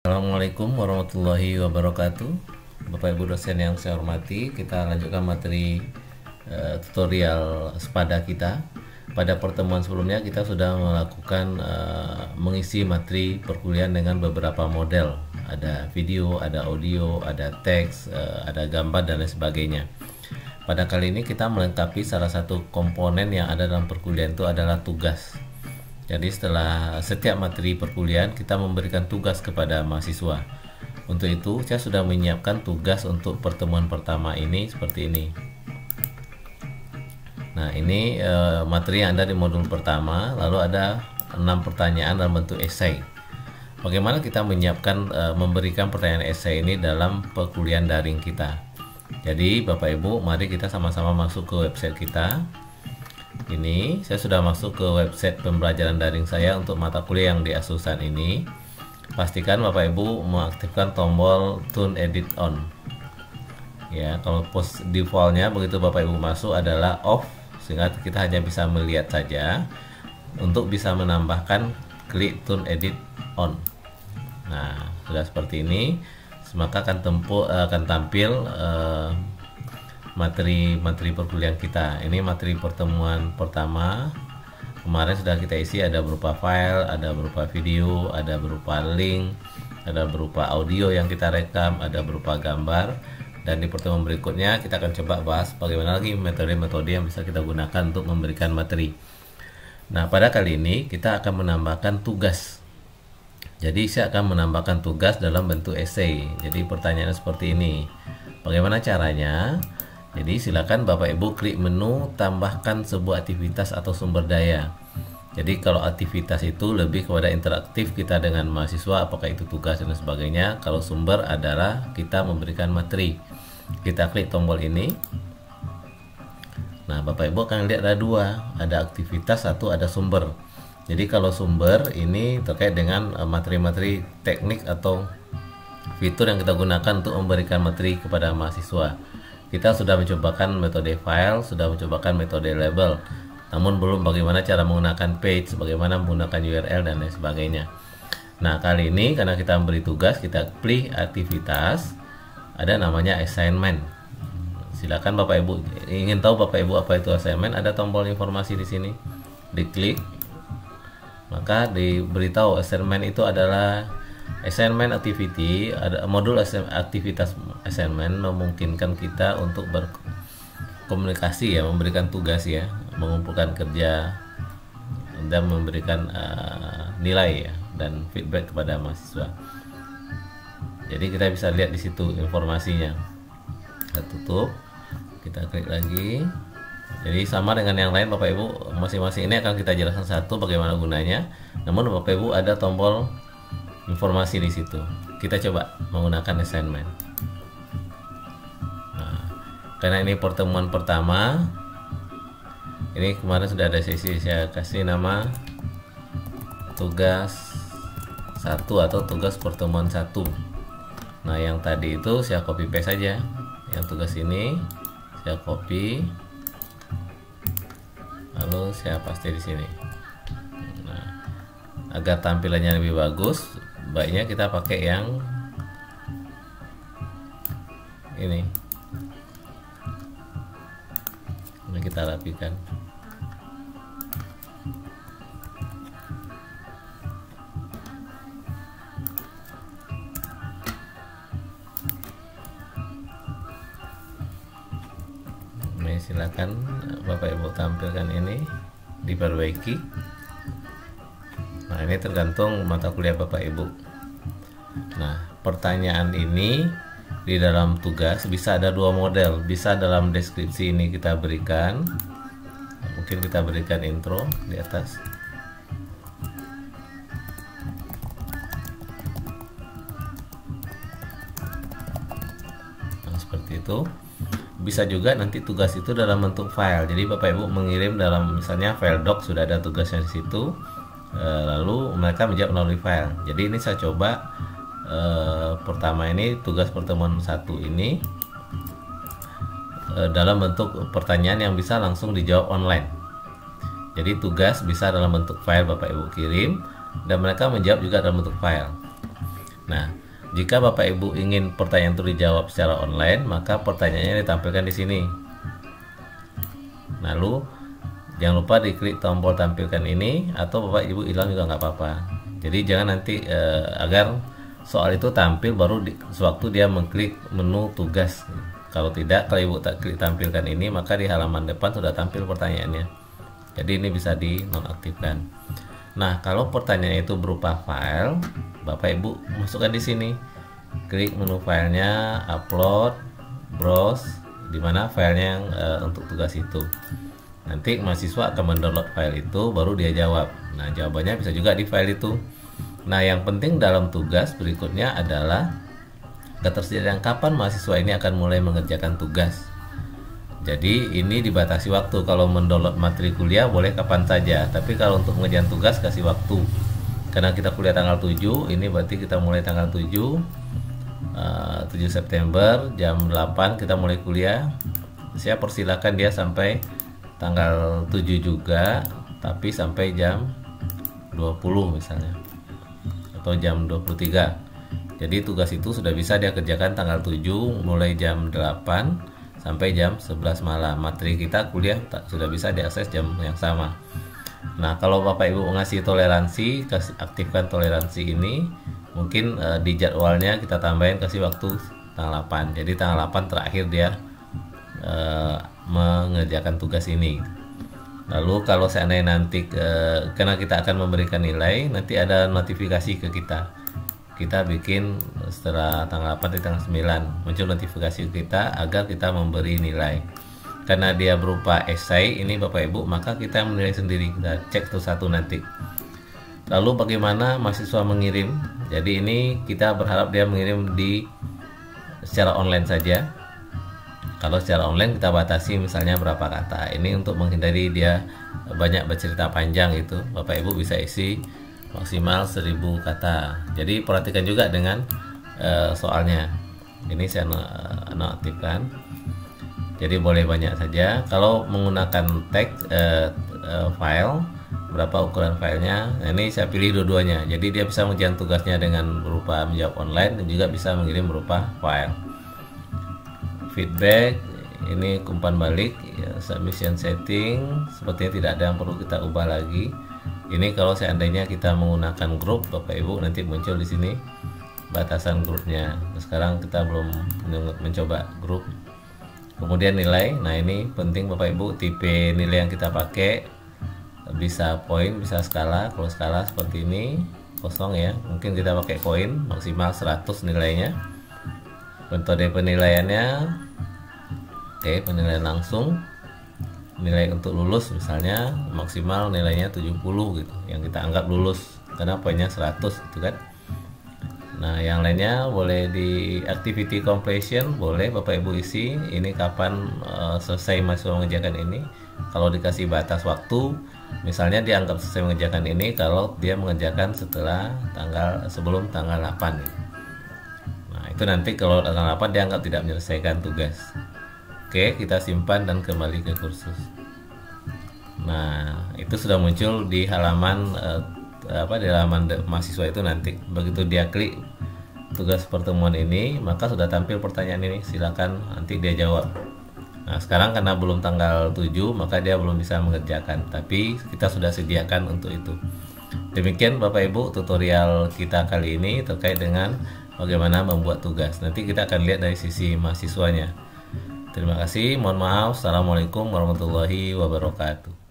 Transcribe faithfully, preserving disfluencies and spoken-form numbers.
Assalamualaikum warahmatullahi wabarakatuh. Bapak Ibu dosen yang saya hormati, kita lanjutkan materi uh, tutorial SPADA kita. Pada pertemuan sebelumnya kita sudah melakukan uh, mengisi materi perkuliahan dengan beberapa model. Ada video, ada audio, ada teks, uh, ada gambar dan lain sebagainya. Pada kali ini kita melengkapi salah satu komponen yang ada dalam perkuliahan, itu adalah tugas. Jadi setelah setiap materi perkuliahan kita memberikan tugas kepada mahasiswa. Untuk itu saya sudah menyiapkan tugas untuk pertemuan pertama ini seperti ini. Nah, ini e, materi yang ada di modul pertama, lalu ada enam pertanyaan dalam bentuk esai. Bagaimana kita menyiapkan e, memberikan pertanyaan esai ini dalam perkuliahan daring kita. Jadi Bapak Ibu, mari kita sama-sama masuk ke website kita. Ini saya sudah masuk ke website pembelajaran daring saya untuk mata kuliah yang di Asusan ini. Pastikan Bapak Ibu mengaktifkan tombol Tune Edit On. Ya, kalau post defaultnya begitu Bapak Ibu masuk adalah off, sehingga kita hanya bisa melihat saja. Untuk bisa menambahkan, klik Tune Edit On. Nah, sudah seperti ini, maka akan tempuh akan tampil uh, materi-materi perkuliahan kita. Ini materi pertemuan pertama. Kemarin sudah kita isi, ada berupa file, ada berupa video, ada berupa link, ada berupa audio yang kita rekam, ada berupa gambar. Dan di pertemuan berikutnya kita akan coba bahas bagaimana lagi metode-metode yang bisa kita gunakan untuk memberikan materi. Nah, pada kali ini kita akan menambahkan tugas. Jadi saya akan menambahkan tugas dalam bentuk esai. Jadi pertanyaannya seperti ini. Bagaimana caranya? Jadi silakan Bapak Ibu klik menu tambahkan sebuah aktivitas atau sumber daya. Jadi kalau aktivitas itu lebih kepada interaktif kita dengan mahasiswa, apakah itu tugas dan sebagainya. Kalau sumber adalah kita memberikan materi. Kita klik tombol ini. Nah, Bapak Ibu akan lihat ada dua, ada aktivitas, satu ada sumber. Jadi kalau sumber ini terkait dengan materi-materi teknik atau fitur yang kita gunakan untuk memberikan materi kepada mahasiswa. Kita sudah mencobakan metode file, sudah mencobakan metode label, namun belum bagaimana cara menggunakan page, bagaimana menggunakan U R L dan lain sebagainya. Nah, kali ini karena kita memberi tugas, kita klik aktivitas, ada namanya assignment. Silakan Bapak Ibu ingin tahu Bapak Ibu apa itu assignment, ada tombol informasi di sini, diklik, maka diberitahu assignment itu adalah assignment activity. Ada modul aktivitas assignment memungkinkan kita untuk berkomunikasi, ya, memberikan tugas, ya, mengumpulkan kerja dan memberikan uh, nilai, ya, dan feedback kepada mahasiswa. Jadi kita bisa lihat di situ informasinya. Kita tutup, kita klik lagi. Jadi sama dengan yang lain Bapak Ibu, masing-masing ini akan kita jelaskan satu bagaimana gunanya. Namun Bapak Ibu ada tombol informasi di situ. Kita coba menggunakan assignment. Nah, karena ini pertemuan pertama, ini kemarin sudah ada sesi, saya kasih nama tugas satu atau tugas pertemuan satu. Nah, yang tadi itu saya copy paste saja. Yang tugas ini saya copy, lalu saya paste di sini. Nah, agar tampilannya lebih bagus, baiknya kita pakai yang ini. Ini kita rapikan. Nah, silakan Bapak Ibu tampilkan ini, diperbaiki. Nah, ini tergantung mata kuliah Bapak Ibu. Nah, pertanyaan ini di dalam tugas bisa ada dua model. Bisa dalam deskripsi ini kita berikan, mungkin kita berikan intro di atas. Nah, seperti itu. Bisa juga nanti tugas itu dalam bentuk file. Jadi Bapak Ibu mengirim dalam misalnya file doc, sudah ada tugasnya di situ. Lalu mereka menjawab melalui file. Jadi ini saya coba eh, pertama ini tugas pertemuan satu ini eh, dalam bentuk pertanyaan yang bisa langsung dijawab online. Jadi tugas bisa dalam bentuk file Bapak Ibu kirim, dan mereka menjawab juga dalam bentuk file. Nah, jika Bapak Ibu ingin pertanyaan itu dijawab secara online, maka pertanyaannya ditampilkan di sini. Lalu jangan lupa diklik tombol tampilkan ini, atau Bapak Ibu hilang juga nggak apa-apa. Jadi jangan nanti eh, agar soal itu tampil baru di, sewaktu dia mengklik menu tugas. Kalau tidak, kalau Ibu tak klik tampilkan ini, maka di halaman depan sudah tampil pertanyaannya. Jadi ini bisa dinonaktifkan. Nah, kalau pertanyaan itu berupa file, Bapak Ibu masukkan di sini. Klik menu filenya, upload, browse, di mana filenya yang uh, untuk tugas itu. Nanti mahasiswa akan mendownload file itu, baru dia jawab. Nah, jawabannya bisa juga di file itu. Nah, yang penting dalam tugas berikutnya adalah ketersediaan kapan mahasiswa ini akan mulai mengerjakan tugas. Jadi ini dibatasi waktu. Kalau mendownload materi kuliah boleh kapan saja, tapi kalau untuk mengerjakan tugas kasih waktu. Karena kita kuliah tanggal tujuh, ini berarti kita mulai tanggal tujuh, uh, tujuh September jam delapan kita mulai kuliah. Saya persilakan dia sampai tanggal tujuh juga, tapi sampai jam dua puluh misalnya, atau jam dua puluh tiga. Jadi tugas itu sudah bisa dia kerjakan tanggal tujuh mulai jam delapan sampai jam sebelas malam. Materi kita kuliah tak, sudah bisa diakses jam yang sama. Nah, kalau Bapak Ibu ngasih toleransi, kasih aktifkan toleransi ini, mungkin eh, di jadwalnya kita tambahin kasih waktu tanggal delapan. Jadi tanggal delapan terakhir dia eh, mengerjakan tugas ini. Lalu kalau seandainya nanti eh, karena kita akan memberikan nilai, nanti ada notifikasi ke kita. Kita bikin setelah tanggal delapan di tanggal sembilan muncul notifikasi kita agar kita memberi nilai. Karena dia berupa esai ini Bapak Ibu, maka kita menilai sendiri. Kita cek satu-satu nanti. Lalu bagaimana mahasiswa mengirim? Jadi ini kita berharap dia mengirim di secara online saja. Kalau secara online kita batasi misalnya berapa kata. Ini untuk menghindari dia banyak bercerita panjang itu. Bapak Ibu bisa isi maksimal seribu kata. Jadi perhatikan juga dengan uh, soalnya. Ini saya nonaktifkan. Jadi boleh banyak saja. Kalau menggunakan teks uh, uh, file, berapa ukuran filenya? Nah, ini saya pilih dua-duanya. Jadi dia bisa mengerjakan tugasnya dengan berupa menjawab online dan juga bisa mengirim berupa file. Feedback, ini umpan balik, ya, submission setting, sepertinya tidak ada yang perlu kita ubah lagi. Ini kalau seandainya kita menggunakan grup, Bapak Ibu nanti muncul di sini batasan grupnya. Sekarang kita belum mencoba grup. Kemudian nilai, nah ini penting Bapak Ibu, tipe nilai yang kita pakai bisa poin, bisa skala. Kalau skala seperti ini kosong ya, mungkin kita pakai poin maksimal seratus nilainya. Metode penilaiannya, oke, penilaian langsung. Nilai untuk lulus misalnya maksimal nilainya tujuh puluh gitu, yang kita anggap lulus karena poinnya seratus gitu kan. Nah, yang lainnya boleh di activity completion, boleh Bapak Ibu isi ini kapan uh, selesai mahasiswa mengerjakan ini. Kalau dikasih batas waktu, misalnya dianggap selesai mengerjakan ini kalau dia mengerjakan setelah tanggal sebelum tanggal delapan. Nah, itu nanti kalau tanggal delapan dianggap tidak menyelesaikan tugas. Oke, kita simpan dan kembali ke kursus. Nah, itu sudah muncul di halaman uh, apa di halaman mahasiswa itu nanti. Begitu dia klik tugas pertemuan ini, maka sudah tampil pertanyaan ini, silakan nanti dia jawab. Nah, sekarang karena belum tanggal tujuh, maka dia belum bisa mengerjakan, tapi kita sudah sediakan untuk itu. Demikian Bapak Ibu tutorial kita kali ini terkait dengan bagaimana membuat tugas. Nanti kita akan lihat dari sisi mahasiswanya. Terima kasih, mohon maaf. Assalamualaikum warahmatullahi wabarakatuh.